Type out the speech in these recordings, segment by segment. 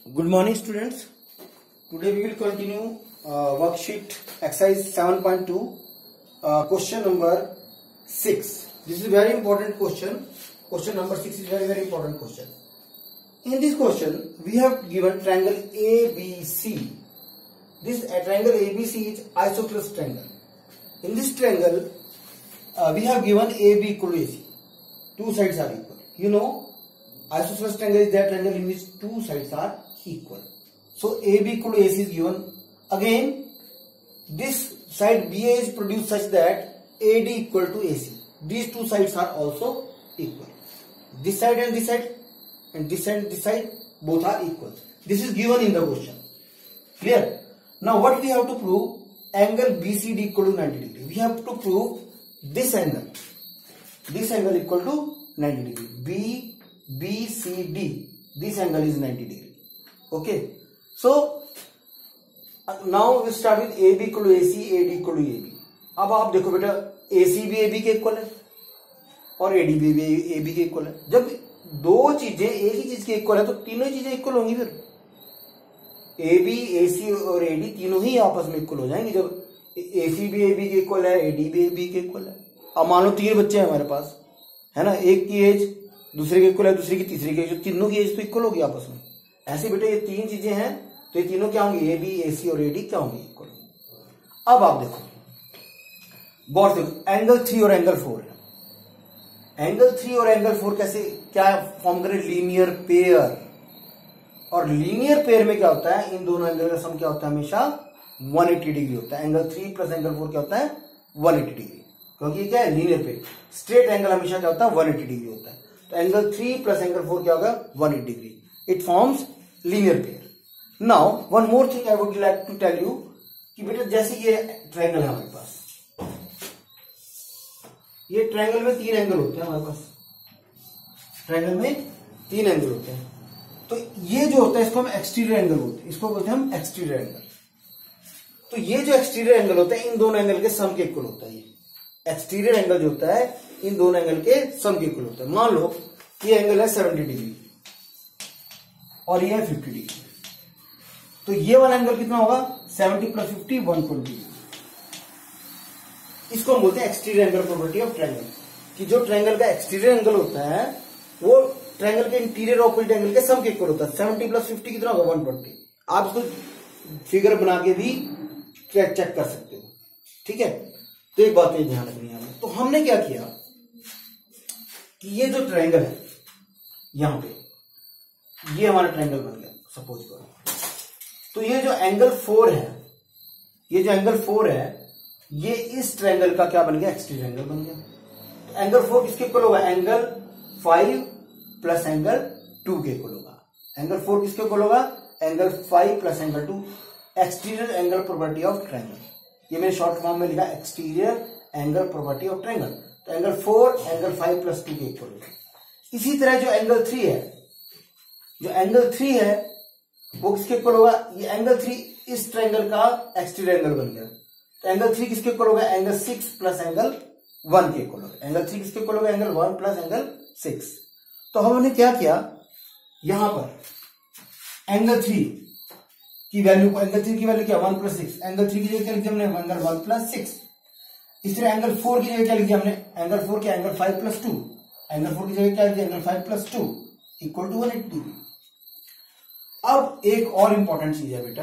Good morning, students. Today we will continue worksheet exercise 7.2, question number 6. This is very important question. Question number 6 is very important question. In this question, we have given triangle ABC. This triangle ABC is isosceles triangle. In this triangle, we have given AB equal to AC. Two sides are equal. You know, isosceles triangle is that triangle in which two sides are equal. So AB equal to AC is given. Again, this side BA is produced such that AD equal to AC. These two sides are also equal. This side and this side, and this side and this side, both are equal. This is given in the question. Clear? Now what we have to prove? Angle BCD equal to 90 degree. We have to prove this angle. This angle equal to 90 degree. BCD. This angle is 90 degree. Okay. So now we start with AB equal to AC, AD equal to AB. अब आप देखो बेटा, AC भी AB के equal है और AD भी AB के इक्वल है. जब दो चीजें एक ही चीज के इक्वल है तो तीनों चीजें इक्वल होंगी. फिर AB, AC और AD तीनों ही आपस में इक्वल हो जाएंगे. जब AC भी AB के इक्वल है, AD भी AB के इक्वल है. अब मान लो तीन बच्चे हैं हमारे पास, है ना, एक की एज दूसरे के इक्वल है, दूसरे की तीसरे की एज, तीनों की एज तो इक्वल होगी आपस में. ऐसे बेटे ये तीन चीजें हैं तो ये तीनों क्या होंगी? AB, AC और AD क्या होंगी? इक्वल. अब आप देखो, बहुत देखो, एंगल 3 और एंगल 4 है. एंगल 3 और एंगल 4 कैसे क्या फॉर्म करें? Linear pair. और लीनियर पेयर में क्या होता है? इन दोनों एंगल का सम क्या होता है? हमेशा 180 डिग्री होता है. एंगल 3 प्लस एंगल 4 क्या होता है? 180 डिग्री. क्योंकि ये क्या है? Linear pair. स्ट्रेट एंगल हमेशा क्या होता है? 180 डिग्री होता है. तो एंगल 3 प्लस एंगल 4 क्या होगा? 180 degree. It forms linear pair. Now one more thing I would like to tell you कि बेटा जैसे ये ट्रायंगल है हमारे पास, ये ट्रायंगल में तीन एंगल होते हैं हमारे पास. ट्रायंगल में तीन एंगल होते हैं. तो ये जो होता है इसको हम एक्सटीरियर एंगल बोलते हैं. इसको बोलते हैं हम एक्सटीरियर एंगल. तो ये जो एक्सटीरियर एंगल होता है इन दोनों एंगल के सम के इक्वल होता है. ये एक्सटीरियर एंगल जो होता है इन दोनों एंगल के सम के इक्वल होता है. मान लो ये एंगल है 70 डिग्री और ये है 50 डिग्री. तो ये वाला एंगल कितना होगा? 70 प्लस 50 120. इसको हम बोलते हैं exterior angle property of triangle. कि जो ट्रायंगल का एक्सटीरियर एंगल होता है वो ट्रायंगल के इंटीरियर ऑपोजिट एंगल के सम के इक्वल होता है. 70 प्लस 50 कितना होगा? 120. आप इसको फिगर बना के भी चेक कर सकते हो. ठीक है. तो एक बात ये ध्यान रखनी है. तो हमने क्या किया कि ये जो ट्रायंगल है यहां पे, ये हमारा ट्रायंगल बन गया सपोज करो. तो ये जो एंगल 4 है, ये जो एंगल 4 है, ये इस ट्रायंगल का क्या बन गया? एक्सटीरियर एंगल बन गया. तो एंगल 4 किसके इक्वल होगा? एंगल 5 प्लस एंगल 2 के इक्वल होगा. एंगल 4 किसके इक्वल होगा? Angle 5 plus angle 2. Exterior angle property of triangle. ये मैंने शॉर्ट फॉर्म में लिखा exterior angle property of triangle. तो एंगल 4 एंगल 5 प्लस 2 के इक्वल होगा. इसी तरह जो एंगल 3 है, जो एंगल 3 है वो किसके इक्वल होगा? ये एंगल 3 इस ट्रायंगल का एक्सटीरियर एंगल बन गया. तो एंगल 3 किसके इक्वल होगा? एंगल 6 प्लस एंगल 1 के इक्वल होगा. एंगल 3 किसके इक्वल होगा? Angle 1 plus angle 6. तो हमने क्या किया, यहां पर एंगल 3 की वैल्यू, एंगल 3 की वैल्यू क्या? 1 प्लस 6. एंगल 3 की जगह क्या लिख दिया हमने? Angle 1 plus 6. इस तरह एंगल 4 की जगह क्या लिख दिया हमने? एंगल 4 क्या? Angle 5 plus 2. एंगल 4 की जगह क्या लिख दिया? Angle 5 plus 2 equal to 180 degree. अब एक और इंपॉर्टेंट चीज है बेटा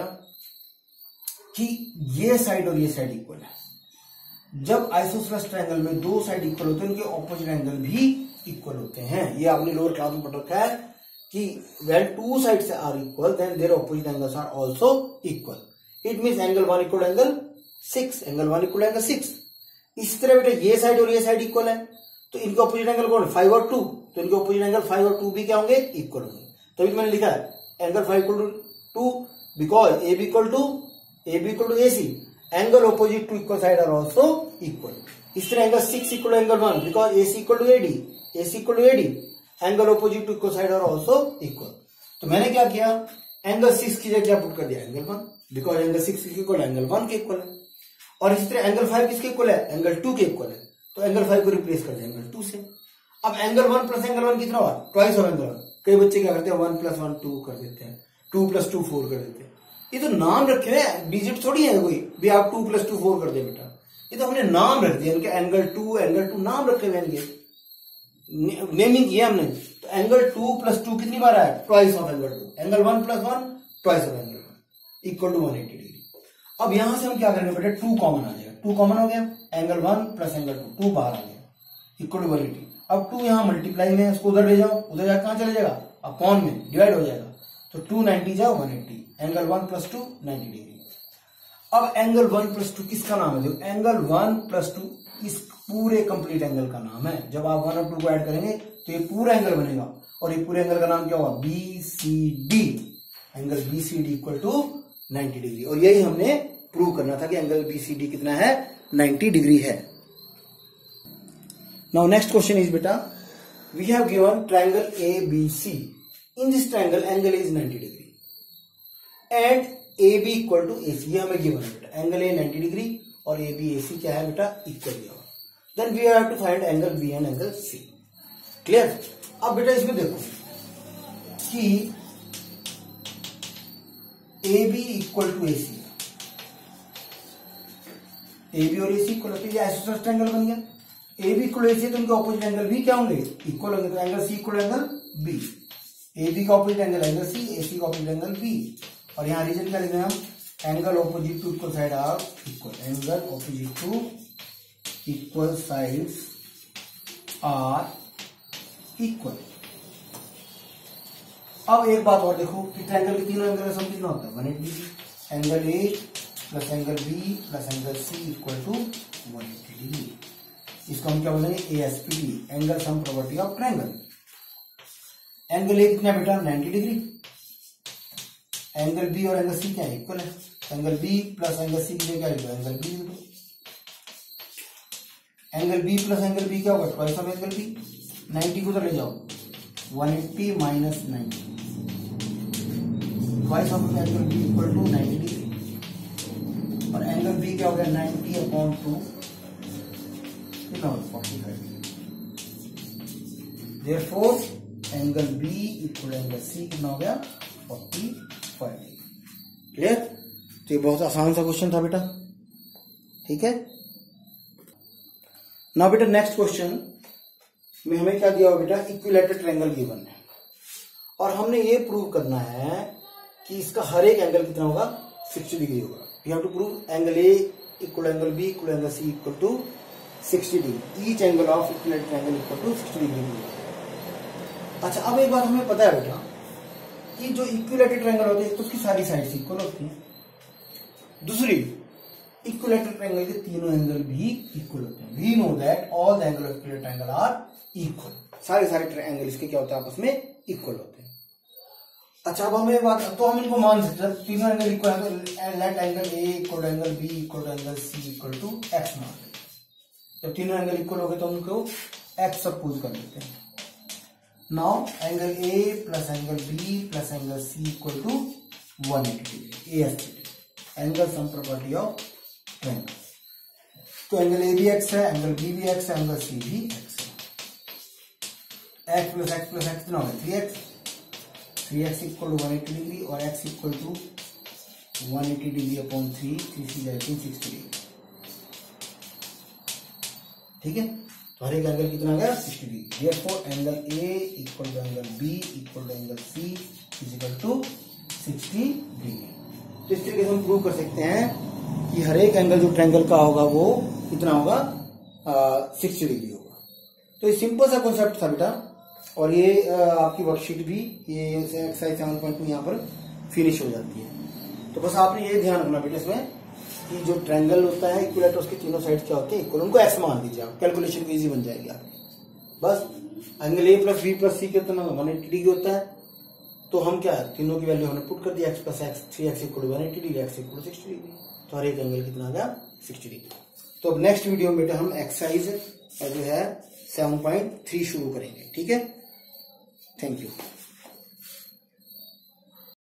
कि ये साइड और ये साइड इक्वल है. जब आइसोसेलेस ट्रायंगल में दो साइड इक्वल होते हैं उनके ऑपोजिट एंगल भी इक्वल होते हैं. ये आपने लोअर क्लास में पढ़ रखा है कि when two sides are equal then their opposite angles are also equal. It means angle 1 equal angle 6, angle 1 equal angle 6. इस तरह बेटा ये साइड और ये साइड इक्वल है तो इनके ऑपोजिट एंगल कौन? 5 और 2. तो इनके ऑपोजिट एंगल 5 और 2 भी क्या होंगे? इक्वल होंगे. तभी मैंने लिखा है angle 5 equal to 2 because AB equal to AC. Angle opposite to equal side are also equal. इस तरह angle 6 equal to angle 1 because AC equal to AD. AC equal to AD. Angle opposite to equal side are also equal. तो मैंने क्या किया? Angle 6 की जगह क्या put कर दिया? एंगल 1 बिकॉज एंगल 6 किसके इक्वल है? एंगल 1 के इक्वल है. और इस तरह एंगल 5 किसके इक्वल है? एंगल 2 के इक्वल है. तो एंगल 5 को रिप्लेस कर दिया एंगल 2 से. अब एंगल 1 प्लस एंगल 1 कितना हुआ? Twice of angle 1. कई बच्चे क्या करते हैं 1 प्लस 1 2 कर देते हैं. 2 + 2 4 कर देते। ये तो नाम रखे हैं, डिजिट थोड़ी है कोई भी आप 2 + 2 4 कर दे बेटा। ये तो हमने नाम रख दिया इनके, एंगल 2 नाम रखे हुए इनके, नेमिंग किया हमने। तो एंगल 2 + 2 कितनी बार आया? Twice of angle 2। Angle 1 + 1 twice of angle 1 equal to 180 degree. अब यहां से हम क्या करेंगे बेटा, 2 कॉमन आ जाएगा। 2 कॉमन हो गया, एंगल 1 + एंगल 2 बाहर आ गया इक्वल टू 180। अब 2 यहां मल्टीप्लाई में, उसको उधर ले जाओ, उधर जाकर कहां चले जाएगा? अपॉन में डिवाइड हो जाएगा। तो 290 जाओ 180, एंगल 1 + 2 90 डिग्री। अब एंगल 1 + 2 किसका नाम है? देखो एंगल 1 + 2 इस पूरे कंप्लीट एंगल का नाम है। जब आप 1 और 2 को ऐड करेंगे तो ये पूरा एंगल बनेगा, और ये पूरे एंगल का नाम क्या होगा? BCD। Angle BCD equal to 90 degree. और यही हमने प्रूव करना था कि एंगल BCD कितना है? 90 डिग्री है। नाउ नेक्स्ट क्वेश्चन इज बेटा, we have given triangle ABC। In this triangle angle is 90 degree and AB equal to AC। ये हमें गिवन है बेटा, एंगल A 90 डिग्री और AB AC क्या है बेटा? इक्वल दिया हुआ। Then we have to find angle B and angle C। Clear? अब बेटा इसमें देखो कि AB equal to AC, AB और AC इक्वल होते हैं, आइसोसेलेस ट्रायंगल बन गया। AB इक्वल AC तो उनके ऑपोजिट एंगल भी क्या होंगे? इक्वल होंगे। तो angle C equal angle B। AB का opposite angle angle C, AC का ऑपोजिट एंगल B। और यहाँ रीजन क्या लिख रहे हैं हम? Angle opposite to equal side are equal, angle opposite to equal sides are equal. अब एक बात और देखो कि ट्रायंगल के तीनों एंगल का सम कितना होता है? 180 degree. Angle A plus angle B plus angle C equal to 180 degree. इसको हम क्या बोलेंगे? ASPD, angle sum property of triangle. Angle A कितना बेटा? 90 डिग्री। एंगल B और एंगल C क्या है? इक्वल है। Angle B plus angle C की जगह क्या? Angle B। Angle B plus angle B क्या होगा? Twice of angle B। 90 को उधर ले जाओ, 180 minus 90, twice of angle B equal to 90 degree. और एंगल B क्या हो गया? 90/2 कितना होगा? 45 degree. Therefore angle B equal angle C कितना हो गया? 45 डिग्री। क्लियर? तो ये बहुत आसान सा क्वेश्चन था बेटा, ठीक है ना बेटा। नेक्स्ट क्वेश्चन में हमें क्या दिया हुआ बेटा? इक्विलैटरल ट्रायंगल गिवन है और हमने ये प्रूव करना है कि इसका हर एक एंगल कितना होगा? 60 डिग्री होगा। We have to prove angle A equal angle B equal angle C equal to 60 degree. Each angle of equilateral triangle equal to 60 degree. अच्छा, अब एक बात हमें पता है बेटा कि जो इक्विलैटरल ट्रायंगल होते हैं तो उसकी सारी साइड्स इक्वल होती हैं। दूसरी, इक्विलैटरल ट्रायंगल के तीनों एंगल भी इक्वल होते हैं। We know that all the angle of equilateral triangle are equal. सारे एंगल इसके क्या होता है? आपस में इक्वल होते हैं। अच्छा, अब हमें बात, तो हम इनको मान सकते हैं तीनों एंगल इक्वल है तो let angle A equal to angle B equal to angle C equal to x मान लेते हैं। जब तीनों एंगल इक्वल हो गए तो उनको x सपोज कर लेते हैं। Now angle A plus angle B plus angle C equal to 180 degree. ASPD, angle sum property of triangle. तो एंगल A भी x है, एंगल B भी x है, एंगल C भी x है। x plus x plus x कितना होगा? 3x। 3x equal to 180 degree और x equal to 180 degree upon 3, 3 60 degree. ठीक है, तो हर एक एंगल कितना गया? 60 degree. Therefore angle A equal to angle B equal to angle C is equal to 60 degree. तो इस तरीके से हम प्रूव कर सकते हैं कि हर एक एंगल जो ट्रायंगल का होगा वो कितना होगा? 60 डिग्री होगा। तो ये सिंपल सा कॉन्सेप्ट था बेटा, और ये आपकी वर्कशीट भी ये एक्सरसाइज 7.2 यहाँ पर फिनिश हो जाती है। तो बस आपने ये ध्यान रखना बेटा इसमें कि जो ट्रायंगल होता है इक्विलैटरल, उसके तीनों साइड क्या होते हैं? इक्वल। उनको x मान दीजिए आप, कैलकुलेशन इजी बन जाएगी आपकी। बस angle A plus B plus C कितना 180 डिग्री होता है, तो हम क्या है तीनों की वैल्यू हमने पुट कर दिया, x plus x, 3x equal 180 degree, x equal 60 degree. तो हर एक एंगल कितना आ गया? 60 डिग्री। तो अब नेक्स्ट वीडियो में बेटा हम एक्सरसाइज जो है 7.3 शुरू करेंगे। ठीक है, थैंक यू।